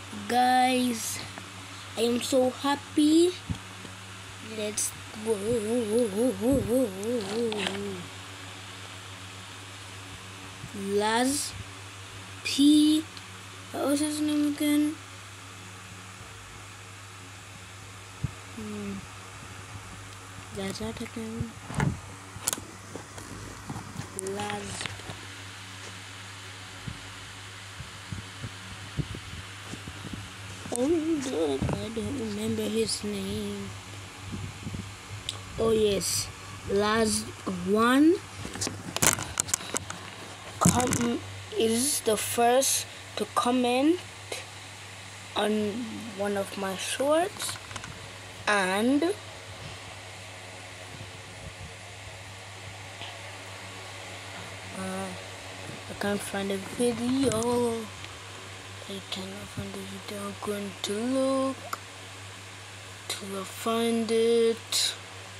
Guys, I am so happy. Let's go. Laz P. What was his name again? That's not again. Laz. Oh God, I don't remember his name. Oh yes, Laz 1 is the first to comment on one of my shorts, and I can't find a video. I cannot find the video. I'm going to look till I find it.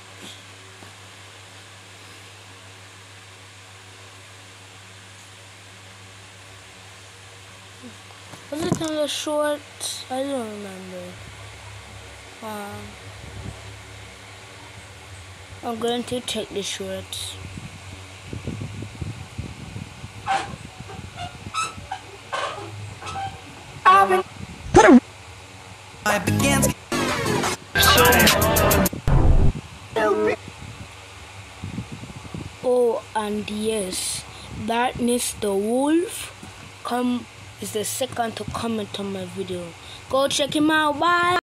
Was it on the shorts? I don't remember. I'm going to check the shorts. Oh, and yes, Darkness the Wolf is the second to comment on my video. Go check him out. Bye.